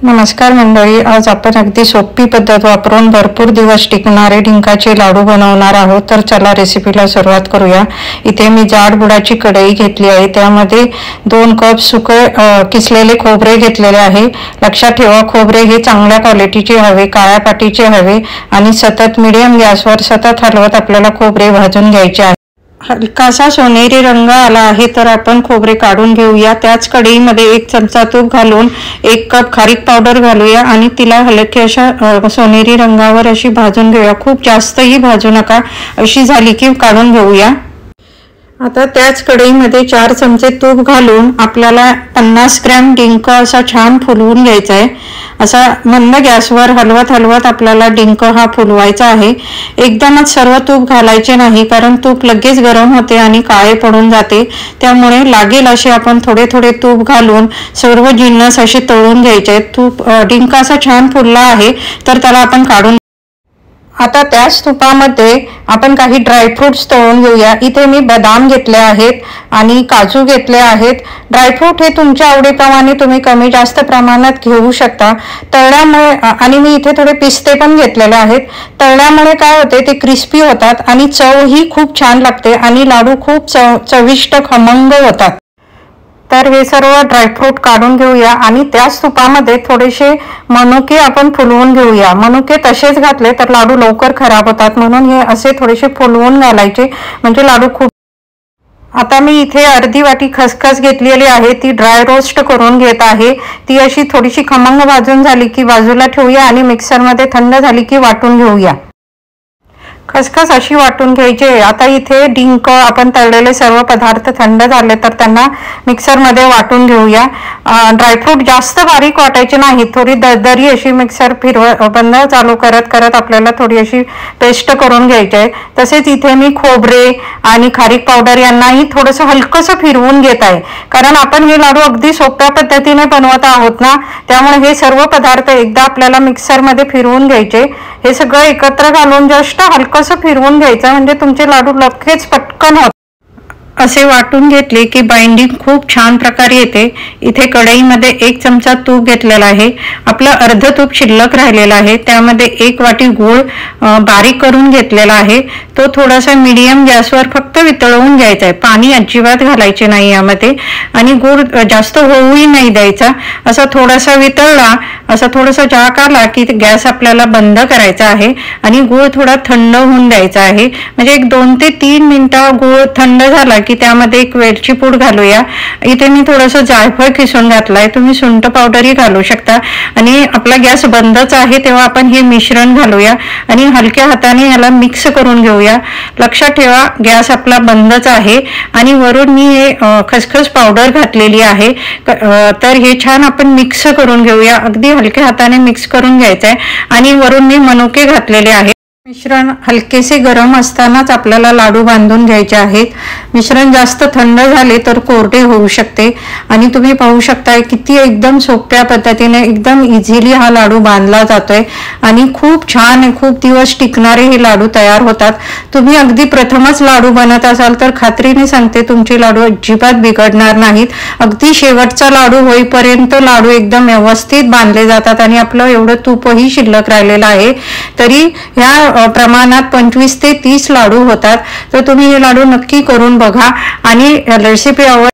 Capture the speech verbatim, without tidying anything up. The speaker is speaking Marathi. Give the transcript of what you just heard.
नमस्कार मंडळी, आज आपण अगदी सोपी पद्धत वापरून भरपूर दिवस टिकणारे डिंकाचे लाडू बनवणार आहोत। तर चला रेसिपीला सुरुवात करूया। इथे मी जाड बुडाची कढई घेतली आहे, त्यामध्ये दोन कप सुके किसलेले खोबरे घेतलेले आहे। लक्षात ठेवा, खोबरे हे चांगल्या क्वालिटीचे हवे, काळ्या पाटीचे हवे आणि सतत मीडियम गॅसवर सतत हलवत आपल्याला खोबरे भाजून घ्यायचे आहे। हलकासा सोनेरी रंग आला आहे तर आपण खोबरे काढून घेऊया। त्याच कढईमध्ये एक चमचा तूप घालून एक कप खारीक पावडर घालूया आणि तिला हलके अशा सोनेरी रंगावर अशी भाजून घेऊया। खूप जास्तही भाजू नका, अशी झाली की काढून घेऊया। आता त्याच कढईमध्ये चार चमचे तूप घालून आपल्याला पन्नास ग्रॅम डिंक असा छान फुलवून घ्यायचा आहे। असा मंद गॅसवर हलवत हलवत आपल्याला डिंक हा फुलवायचा आहे। एकदमच सर्व तूप घालायचे नाही, कारण तूप लगेच गरम होते आणि काळे पडून जाते। त्यामुळे लागेल असे आपण थोडे थोडे तूप घालून सर्व जिन्नस असे तळून घ्यायचे। तूप डिंक असा छान फुलला आहे तर त्याला आपण काढून आता त्याच तुपामध्ये आपण काही ड्रायफ्रुट्स तळून घेऊया। इथे मी बदाम घेतले आहेत आणि काजू घेतले आहेत। ड्रायफ्रूट हे तुमच्या आवडीप्रमाणे तुम्ही कमी जास्त प्रमाणात घेऊ शकता। तळल्यामुळे आणि मी इथे थोडे पिस्ते पण घेतलेले आहेत। तळल्यामुळे काय होते, ते क्रिस्पी होतात आणि चवही खूप छान लागते आणि लाडू खूप चव चविष्ट खमंग होतात। तर हे सर्व ड्रायफ्रूट काढून घेऊया आणि त्याच तुपामध्ये थोडेसे मनुके आपण फुलवून घेऊया। मनुके तसेच घातले तर लाडू लवकर खराब होतात, म्हणून हे असे थोडेसे फुलवून घालायचे, म्हणजे लाडू खूप। आता मी इथे अर्धी वाटी खसखस घेतलेली आहे, ती ड्राय रोस्ट करून घेत आहे। ती अशी थोडीशी खमंग भाजून झाली की बाजूला ठेवूया आणि मिक्सरमध्ये थंड झाली की वाटून घेऊया। खसखस अशी वाटून घ्यायची। आता इथे डिंक आपण तळलेले सर्व पदार्थ थंड झाले तर त्यांना मिक्सरमध्ये वाटून घेऊया। ड्रायफ्रूट जास्त बारीक वाटायचे नाही, थोडी दरदरी अशी मिक्सर फिरव बंद चालू करत करत आपल्याला थोडी अशी पेस्ट करून घ्यायची आहे। तसेच इथे मी खोबरे आणि खारीक पावडर यांनाही थोडंसं हलकंसं फिरवून घेत आहे, कारण आपण हे लाडू अगदी सोप्या पद्धतीने बनवत आहोत ना, त्यामुळे हे सर्व पदार्थ एकदा आपल्याला मिक्सरमध्ये फिरवून घ्यायचे। हे सगळं एकत्र घालून जस्ट हलकंसं फिरवून घ्यायचं, म्हणजे तुमचे लाडू लगेच पटकन होत। असे वाटून घेतले की बाइंडिंग खूप छान प्रकारे येते। इथे कढईमध्ये एक चमचा तूप घेतलेला आहे, आपलं अर्ध तूप शिल्लक राहिलेला आहे। त्यामध्ये एक वाटी गूळ बारीक करून घेतलेला आहे, तो थोडासा मीडियम गॅसवर फक्त वितळवून घ्यायचा आहे। पाणी अजिबात घालायचे नाही यामध्ये आणि गूळ जास्त होऊही नाही द्यायचा। असा थोडासा वितळला, असा थोडासा झाक आला की गॅस आपल्याला बंद करायचा आहे आणि गूळ थोडा थंड होऊन द्यायचा आहे। म्हणजे एक दोन ते तीन मिनिटं गूळ थंड झाला की त्यामध्ये एक वेलची पूड घालूया। इथे मी थोडंसं जायफळ किसून घातलाय, तुम्ही सुंठ पावडरही घालू शकता। आणि आपला गॅस बंदच आहे तेव्हा आपण हे मिश्रण घालूया आणि हलक्या हाताने याला मिक्स करून घेऊया। लक्षात ठेवा, गॅस आपला बंदच आहे आणि वरून मी हे खसखस पावडर घातलेली आहे। तर हे छान आपण मिक्स करून घेऊया, अगदी हलक्या हाताने मिक्स करून घ्यायचं आहे आणि वरून मी मनुके घातलेले आहे। मिश्रण हलकेसे गरम असतानाच आपल्याला लाडू बांधून घ्यायचे आहेत। मिश्रण जास्त थंड झाले तर कोरडे होऊ शकते आणि तुम्ही पाहू शकताय किती एकदम सोप्या पद्धतीने एकदम इझिली हा लाडू बांधला जातोय आणि खूप छान, खूप दिवस टिकणारे हे लाडू तयार होतात। तुम्ही अगदी प्रथमच लाडू बनत असाल तर खात्रीने सांगते तुमचे लाडू अजिबात बिघडणार नाहीत। अगदी शेवटचा लाडू होईपर्यंत लाडू एकदम व्यवस्थित बांधले जातात आणि आपलं एवढं तूपही शिल्लक राहिलेलं आहे, तरी ह्या प्रमाणात पंचवीस ते तीस लाडू होतात। तर तुम्ही हे लाडू नक्की करून बघा आणि रेसिपी आवड